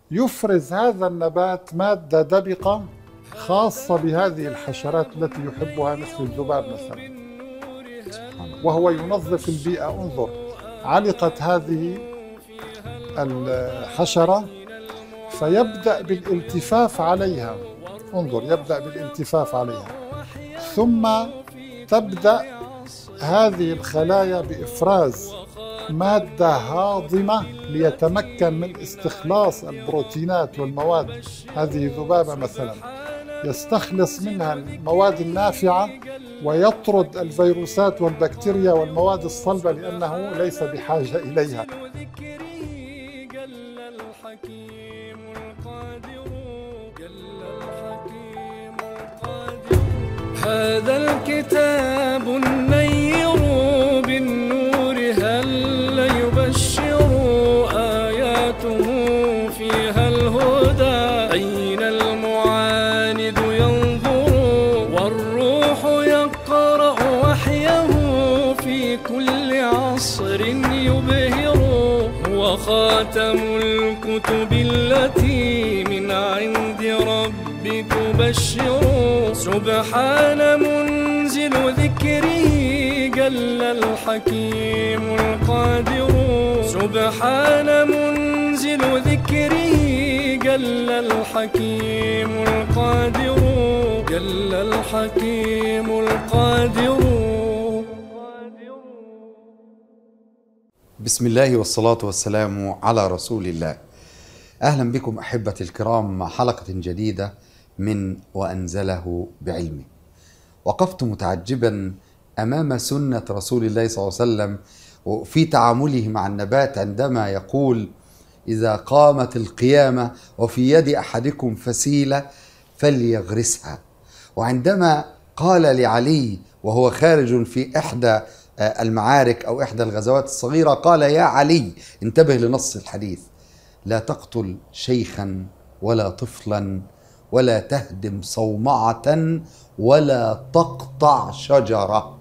يفرز هذا النبات مادة دبقة خاصة بهذه الحشرات التي يحبها مثل الذباب مثلا، وهو ينظف البيئة. انظر، علقت هذه الحشرة فيبدأ بالالتفاف عليها، انظر يبدأ بالالتفاف عليها، ثم تبدأ هذه الخلايا بإفراز مادة هاضمة ليتمكن من استخلاص البروتينات والمواد. هذه ذبابة مثلا يستخلص منها المواد النافعة ويطرد الفيروسات والبكتيريا والمواد الصلبة لأنه ليس بحاجة إليها. هذا الكتاب النير بالنور هل يبشر آياته فيها الهدى. أين المعاند ينظر والروح يقرأ وحيه في كل عصر يبهر. هو خاتم الكتب التي من عند ربي تبشر. سبحان منزل ذكره جل الحكيم القادر. سبحان منزل ذكره جل الحكيم القادر. جل الحكيم القادر. بسم الله والصلاة والسلام على رسول الله. أهلا بكم أحبتي الكرام مع حلقة جديدة من وأنزله بعلمه. وقفت متعجبا أمام سنة رسول الله صلى الله عليه وسلم في تعامله مع النبات عندما يقول: إذا قامت القيامة وفي يد أحدكم فسيلة فليغرسها. وعندما قال لعلي وهو خارج في إحدى المعارك أو إحدى الغزوات الصغيرة، قال: يا علي، انتبه لنص الحديث، لا تقتل شيخا ولا طفلا ولا تهدم صومعة ولا تقطع شجرة.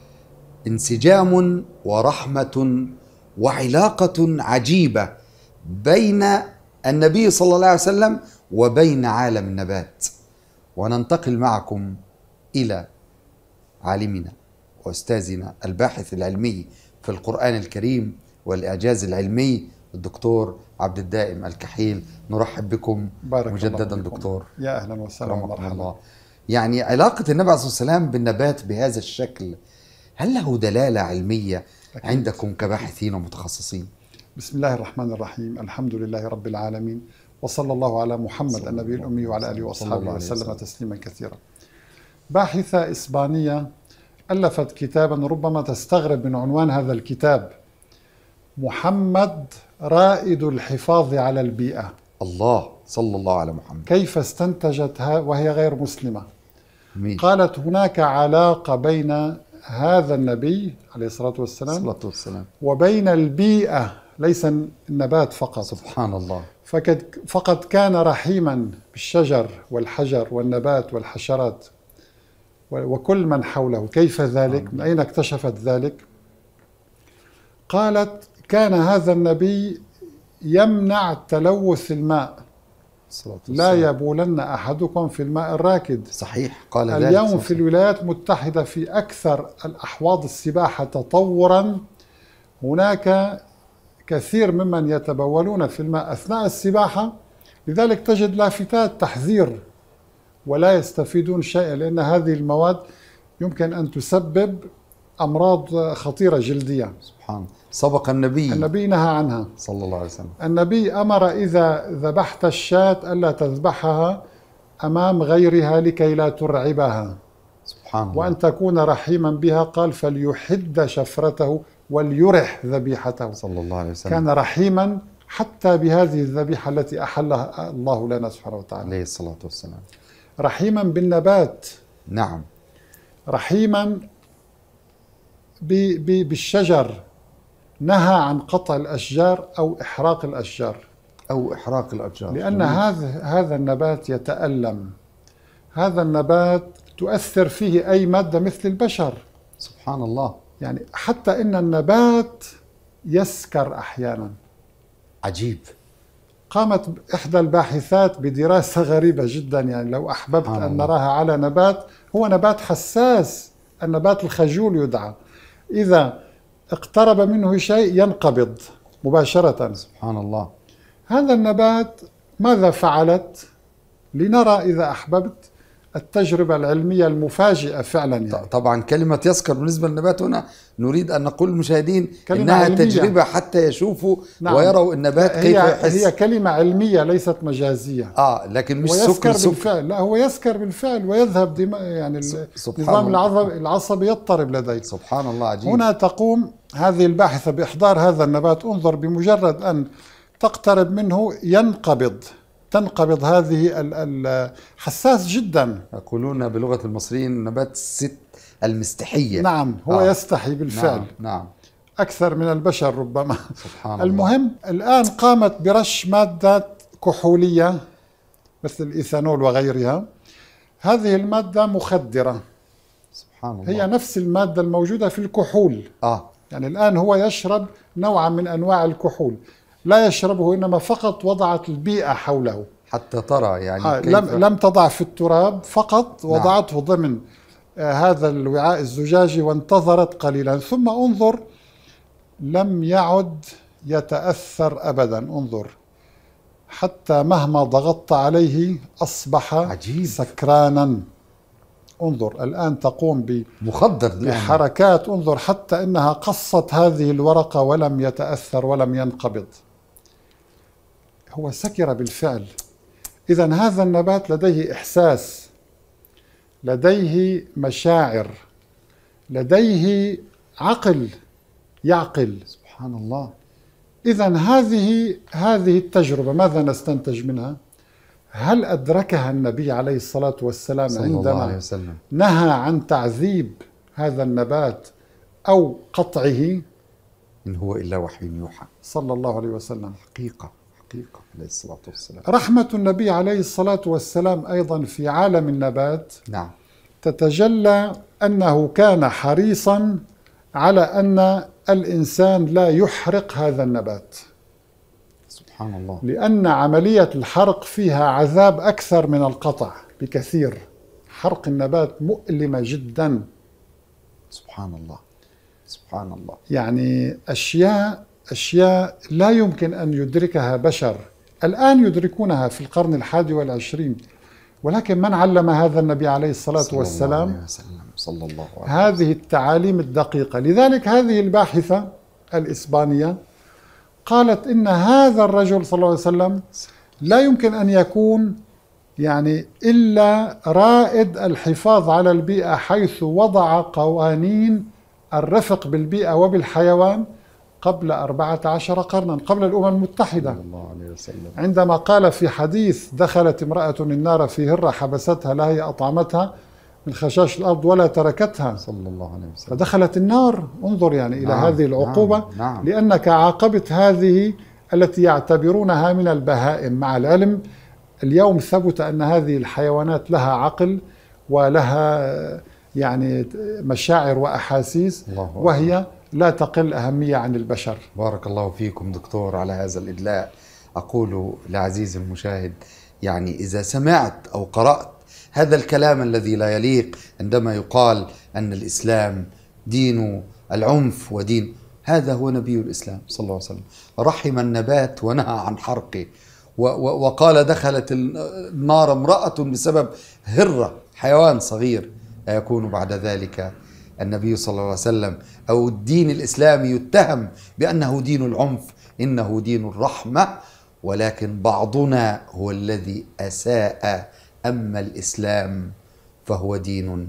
انسجام ورحمة وعلاقة عجيبة بين النبي صلى الله عليه وسلم وبين عالم النبات. وننتقل معكم إلى عالمنا وأستاذنا الباحث العلمي في القرآن الكريم والإعجاز العلمي الدكتور عبد الدائم الكحيل. نرحب بكم مجددا دكتور. يا أهلا وسهلا ومرحبا. يعني علاقة النبي عليه الصلاة والسلام بالنبات بهذا الشكل، هل له دلالة علمية عندكم كباحثين ومتخصصين؟ بسم الله الرحمن الرحيم، الحمد لله رب العالمين، وصلى الله على محمد النبي الأمي وعلى آله وأصحابه وسلم تسليما كثيرا. باحثة إسبانية ألفت كتابا ربما تستغرب من عنوان هذا الكتاب: محمد رائد الحفاظ على البيئة. الله، صلى الله على محمد. كيف استنتجتها وهي غير مسلمة؟ قالت: هناك علاقة بين هذا النبي عليه الصلاة والسلام وبين البيئة، ليس النبات فقط. سبحان الله. فقد كان رحيما بالشجر والحجر والنبات والحشرات وكل من حوله. كيف ذلك؟ من أين اكتشفت ذلك؟ قالت: كان هذا النبي يمنع تلوث الماء. لا يبولن أحدكم في الماء الراكد. صحيح، قال ذلك. اليوم في الولايات المتحدة في أكثر الأحواض السباحة تطورا هناك كثير ممن يتبولون في الماء أثناء السباحة، لذلك تجد لافتات تحذير ولا يستفيدون شيئا، لأن هذه المواد يمكن أن تسبب أمراض خطيرة جلدية. سبحان. سبق النبي نهى عنها صلى الله عليه وسلم. النبي أمر إذا ذبحت الشاة ألا تذبحها أمام غيرها لكي لا ترعبها. سبحان الله. وأن تكون رحيما بها، قال: فليحد شفرته وليرح ذبيحته. صلى الله عليه وسلم. كان رحيما حتى بهذه الذبيحة التي أحلها الله لنا سبحانه وتعالى عليه الصلاة والسلام. رحيما بالنبات. نعم. رحيما بالشجر، نهى عن قطع الأشجار أو إحراق الأشجار. لأن هذا النبات يتألم. هذا النبات تؤثر فيه أي مادة مثل البشر. سبحان الله. يعني حتى إن النبات يسكر أحيانا. عجيب. قامت إحدى الباحثات بدراسة غريبة جدا، يعني لو أحببت أن نراها على نبات، هو نبات حساس، النبات الخجول يدعى، إذا اقترب منه شيء ينقبض مباشرة. سبحان الله. هذا النبات ماذا فعلت؟ لنرى إذا أحببت التجربة العلمية المفاجئة فعلا. يعني طبعا كلمة يسكر بالنسبة للنبات هنا نريد أن نقول للمشاهدين إنها علمية. تجربة حتى يشوفوا نعم. ويروا النبات كيف يحس. هي كلمة علمية ليست مجازية. لكن مش ويسكر سكر بالفعل. لا، هو يسكر بالفعل ويذهب دماء، يعني النظام العصبي يضطرب لديه. سبحان الله، عجيب. هنا تقوم هذه الباحثة بإحضار هذا النبات. انظر، بمجرد أن تقترب منه تنقبض هذه حساس جدا. يقولون بلغة المصريين نبات الست المستحية. نعم، هو يستحي بالفعل. نعم. أكثر من البشر ربما. سبحان المهم الله. الآن قامت برش مادة كحولية مثل الإيثانول وغيرها. هذه المادة مخدرة. سبحان الله. هي نفس المادة الموجودة في الكحول. يعني الآن هو يشرب نوعا من أنواع الكحول، لا يشربه، إنما فقط وضعت البيئة حوله حتى ترى يعني كيف لم تضع في التراب، فقط وضعته ضمن هذا الوعاء الزجاجي وانتظرت قليلا، ثم انظر لم يعد يتأثر أبدا. انظر، حتى مهما ضغطت عليه أصبح عجيب. سكرانا. انظر الآن تقوم مخدر بحركات. انظر حتى إنها قصت هذه الورقة ولم يتأثر ولم ينقبض. هو سكر بالفعل. إذن هذا النبات لديه إحساس، لديه مشاعر، لديه عقل، يعقل. سبحان الله. إذن هذه التجربة ماذا نستنتج منها؟ هل أدركها النبي عليه الصلاة والسلام عندما نهى عن تعذيب هذا النبات أو قطعه؟ إن هو إلا وحي يوحى صلى الله عليه وسلم. حقيقة عليه الصلاة والسلام. رحمة النبي عليه الصلاة والسلام أيضا في عالم النبات نعم تتجلى أنه كان حريصا على أن الإنسان لا يحرق هذا النبات. سبحان الله. لأن عملية الحرق فيها عذاب أكثر من القطع بكثير. حرق النبات مؤلمة جدا. سبحان الله. سبحان الله. يعني أشياء لا يمكن أن يدركها بشر. الآن يدركونها في القرن 21، ولكن من علم هذا النبي عليه الصلاة والسلام صلى الله عليه وسلم هذه التعاليم الدقيقة. لذلك هذه الباحثة الإسبانية قالت إن هذا الرجل صلى الله عليه وسلم لا يمكن أن يكون يعني إلا رائد الحفاظ على البيئة، حيث وضع قوانين الرفق بالبيئة وبالحيوان قبل 14 قرنا، قبل الأمم المتحدة. الله عليه وسلم. عندما قال في حديث: دخلت امرأة النار في هرة حبستها لا هي أطعمتها من خشاش الأرض ولا تركتها، صلى الله عليه وسلم، فدخلت النار. انظر يعني إلى هذه العقوبة. نعم. لأنك عاقبت هذه التي يعتبرونها من البهائم. مع العلم اليوم ثبت أن هذه الحيوانات لها عقل ولها يعني مشاعر وأحاسيس، وهي لا تقل أهمية عن البشر. بارك الله فيكم دكتور على هذا الإدلاء. أقول لعزيز المشاهد، يعني إذا سمعت أو قرأت هذا الكلام الذي لا يليق عندما يقال أن الإسلام دين العنف ودين، هذا هو نبي الإسلام صلى الله عليه وسلم. رحم النبات ونهى عن حرقه، وقال دخلت النار امرأة بسبب هرة، حيوان صغير. يكون بعد ذلك النبي صلى الله عليه وسلم أو الدين الإسلامي يتهم بأنه دين العنف؟ إنه دين الرحمة، ولكن بعضنا هو الذي أساء. أما الإسلام فهو دين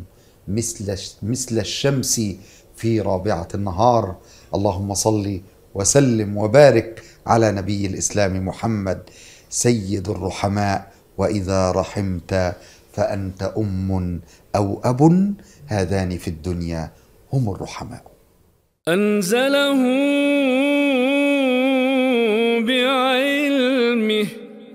مثل الشمس في رابعة النهار. اللهم صل وسلم وبارك على نبي الإسلام محمد سيد الرحماء. وإذا رحمت فأنت أم أو أب، هذان في الدنيا هم الرحماء. أنزله بعلمه.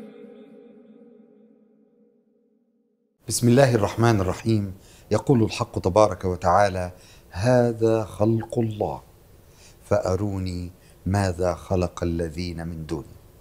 بسم الله الرحمن الرحيم. يقول الحق تبارك وتعالى: هذا خلق الله فأروني ماذا خلق الذين من دونه.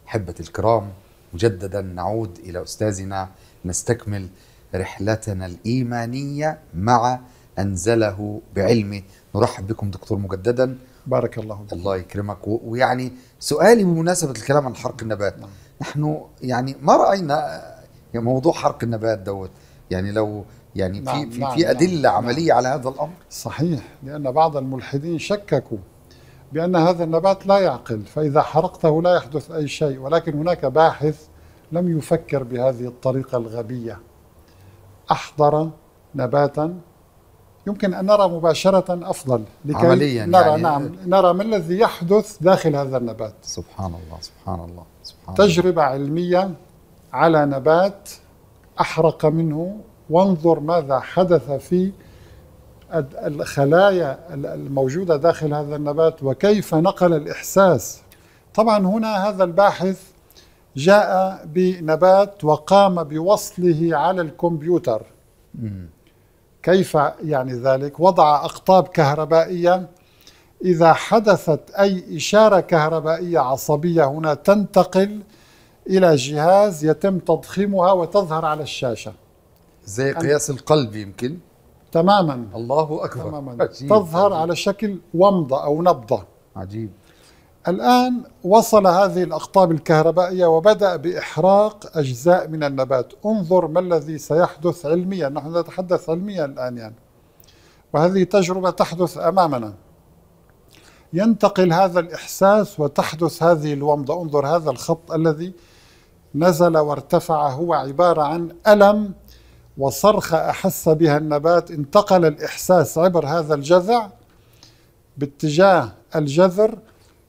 أحبتي الكرام، مجددا نعود إلى أستاذنا نستكمل رحلتنا الإيمانية مع أنزله بعلمه. نرحب بكم دكتور مجددا. بارك الله فيك. الله يكرمك. ويعني سؤالي بمناسبة الكلام عن حرق النبات، نحن يعني ما رأينا موضوع حرق النبات دوت، يعني لو يعني في أدلة عملية على هذا الأمر؟ صحيح، لأن بعض الملحدين شككوا بأن هذا النبات لا يعقل، فإذا حرقته لا يحدث أي شيء، ولكن هناك باحث لم يفكر بهذه الطريقة الغبية، أحضر نباتا يمكن أن نرى مباشرة أفضل لكي عمليا نرى يعني نرى ما الذي يحدث داخل هذا النبات. سبحان الله سبحان الله سبحان تجربة الله. علمية على نبات أحرق منه، وانظر ماذا حدث في الخلايا الموجودة داخل هذا النبات وكيف نقل الإحساس. طبعا هنا هذا الباحث جاء بنبات وقام بوصله على الكمبيوتر. كيف يعني ذلك؟ وضع أقطاب كهربائية، إذا حدثت أي إشارة كهربائية عصبية هنا تنتقل إلى جهاز يتم تضخيمها وتظهر على الشاشة زي قياس القلب يمكن. تماما. الله أكبر. تماما. تظهر على شكل ومضة أو نبضة. عجيب. الآن وصل هذه الأقطاب الكهربائية وبدأ بإحراق أجزاء من النبات. انظر ما الذي سيحدث علميا، نحن نتحدث علميا الآن يعني، وهذه تجربة تحدث أمامنا. ينتقل هذا الإحساس وتحدث هذه الومضة. انظر هذا الخط الذي نزل وارتفع هو عبارة عن ألم وصرخة أحس بها النبات. انتقل الإحساس عبر هذا الجذع باتجاه الجذر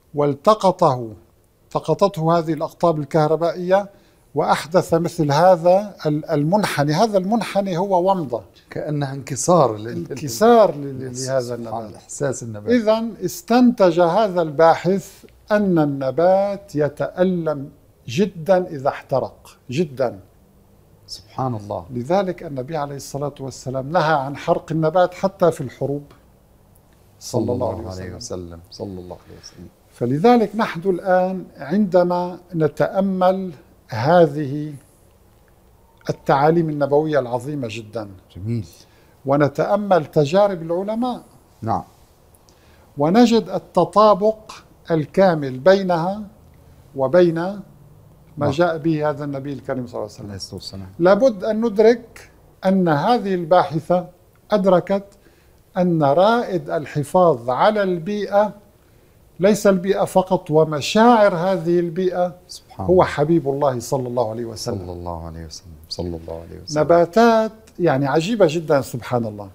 والتقطته هذه الأقطاب الكهربائية وأحدث مثل هذا المنحني. هذا المنحني هو ومضة، كأنها انكسار لهذا النبات، إحساس النبات. إذن استنتج هذا الباحث أن النبات يتألم جدا إذا احترق جدا. سبحان الله. لذلك النبي عليه الصلاة والسلام نهى عن حرق النبات حتى في الحروب صلى الله عليه وسلم. صلى الله عليه وسلم. فلذلك نحن الآن عندما نتأمل هذه التعاليم النبوية العظيمة جدا، جميل، ونتأمل تجارب العلماء، نعم، ونجد التطابق الكامل بينها وبين ما جاء به هذا النبي الكريم صلى الله عليه وسلم. لابد أن ندرك أن هذه الباحثة أدركت أن رائد الحفاظ على البيئة ليس البيئة فقط ومشاعر هذه البيئة هو حبيب الله صلى الله عليه وسلم. صلى الله عليه وسلم. صلى الله عليه وسلم. نباتات يعني عجيبة جدا سبحان الله،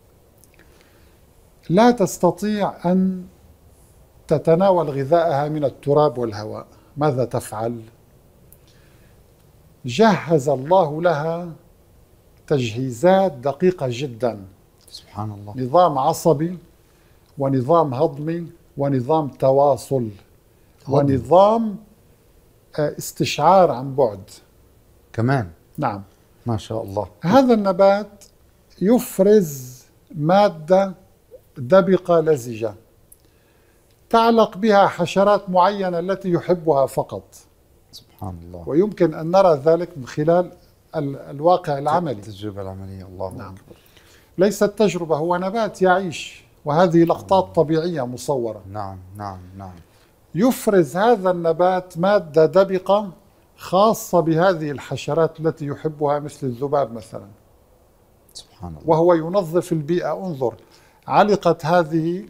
لا تستطيع أن تتناول غذائها من التراب والهواء. ماذا تفعل؟ جهز الله لها تجهيزات دقيقة جدا. سبحان الله. نظام عصبي ونظام هضمي ونظام تواصل ونظام استشعار عن بعد كمان. نعم، ما شاء الله. هذا النبات يفرز مادة دبقة لزجة تعلق بها حشرات معينة التي يحبها فقط. سبحان الله. ويمكن أن نرى ذلك من خلال الواقع العملي، التجربة العملية. الله نعم. أكبر. ليست تجربة، هو نبات يعيش، وهذه لقطات طبيعية مصورة. نعم نعم نعم. يفرز هذا النبات مادة دبقة خاصة بهذه الحشرات التي يحبها مثل الذباب مثلا. سبحان الله. وهو ينظف البيئة. انظر، علقت هذه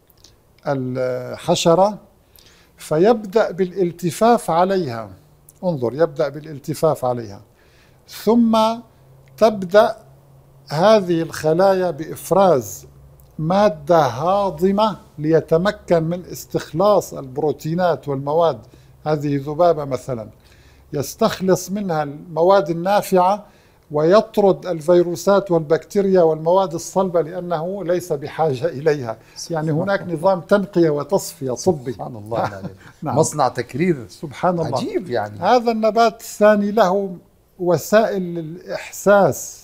الحشرة فيبدأ بالالتفاف عليها. انظر، يبدأ بالالتفاف عليها، ثم تبدأ هذه الخلايا بإفراز مادة هاضمة ليتمكن من استخلاص البروتينات والمواد. هذه ذبابة مثلا، يستخلص منها المواد النافعة ويطرد الفيروسات والبكتيريا والمواد الصلبة لأنه ليس بحاجة إليها. يعني هناك نظام تنقية وتصفية طبي. سبحان الله. نعم. مصنع تكرير. سبحان الله. عجيب يعني. هذا النبات الثاني له وسائل الإحساس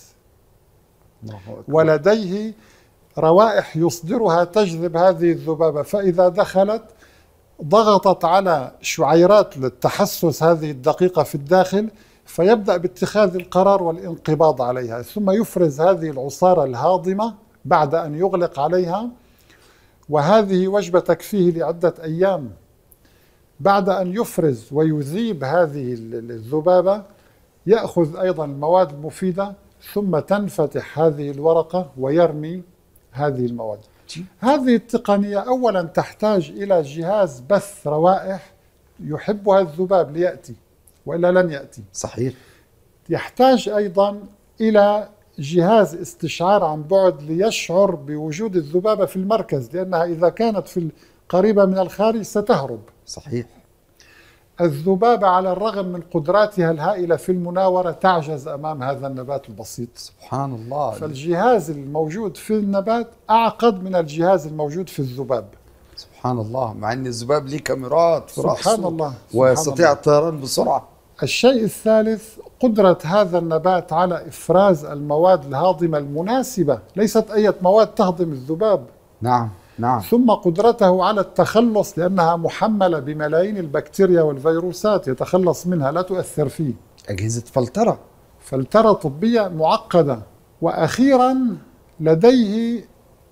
ولديه روائح يصدرها تجذب هذه الذبابة، فإذا دخلت ضغطت على شعيرات التحسس هذه الدقيقة في الداخل، فيبدأ باتخاذ القرار والانقباض عليها، ثم يفرز هذه العصارة الهاضمة بعد أن يغلق عليها، وهذه وجبة تكفيه لعدة أيام. بعد أن يفرز ويذيب هذه الذبابة يأخذ أيضا المواد المفيدة، ثم تنفتح هذه الورقة ويرمي هذه المواد. هذه التقنية أولا تحتاج إلى جهاز بث روائح يحبها الذباب ليأتي، وإلا لن يأتي. صحيح. يحتاج أيضا إلى جهاز استشعار عن بعد ليشعر بوجود الذبابة في المركز، لأنها إذا كانت في قريبة من الخارج ستهرب. صحيح. الذبابة على الرغم من قدراتها الهائلة في المناورة تعجز أمام هذا النبات البسيط. سبحان الله. فالجهاز الموجود في النبات أعقد من الجهاز الموجود في الذباب. سبحان الله، مع أن الذباب ليه كاميرات في رأسه سبحان الله، ويستطيع الطيران بسرعة. الشيء الثالث قدرة هذا النبات على إفراز المواد الهاضمة المناسبة، ليست أي مواد تهضم الذباب. نعم نعم. ثم قدرته على التخلص، لأنها محملة بملايين البكتيريا والفيروسات يتخلص منها، لا تؤثر فيه. أجهزة فلترة طبية معقدة. وأخيرا لديه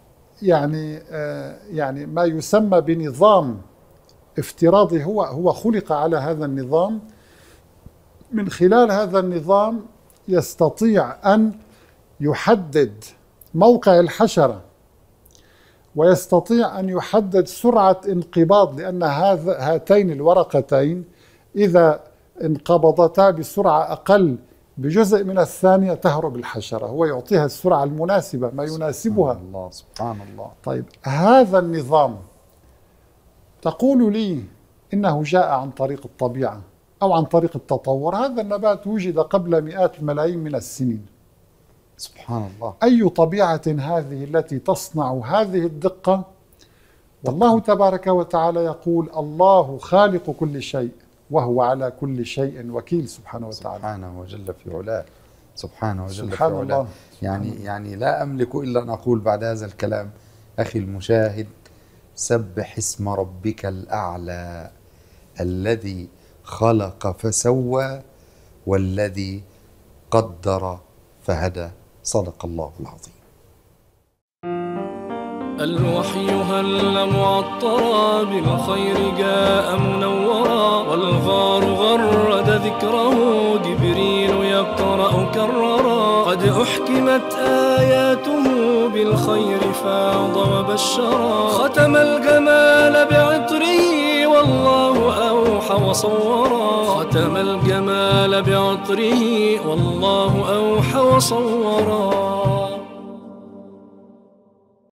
يعني ما يسمى بنظام افتراضي، هو خلق على هذا النظام. من خلال هذا النظام يستطيع أن يحدد موقع الحشرة، ويستطيع أن يحدد سرعة انقباض، لأن هاتين الورقتين إذا انقبضتا بسرعة أقل بجزء من الثانية تهرب الحشرة. هو يعطيها السرعة المناسبة، ما يناسبها. سبحان الله سبحان الله. طيب، هذا النظام تقول لي إنه جاء عن طريق الطبيعة أو عن طريق التطور. هذا النبات وجد قبل مئات الملايين من السنين. سبحان الله. أي طبيعة هذه التي تصنع هذه الدقة؟ والله تبارك وتعالى يقول: الله خالق كل شيء وهو على كل شيء وكيل، سبحانه وتعالى. سبحانه وجل في علاه. سبحانه وجل في سبحان علاه. الله. يعني لا أملك إلا أن أقول بعد هذا الكلام أخي المشاهد: سبح اسم ربك الأعلى الذي خلق فسوى والذي قدر فهدى. صدق الله العظيم. الوحي هل معطرا بالخير جاء منورا، والغار غرد ذكره جبريل يقرأ كررا. قد أحكمت آياته بالخير فاض وبشرا، ختم الجمال بعطره والله أوحى وصورا. ختم الجمال بعطره والله أوحى وصورا.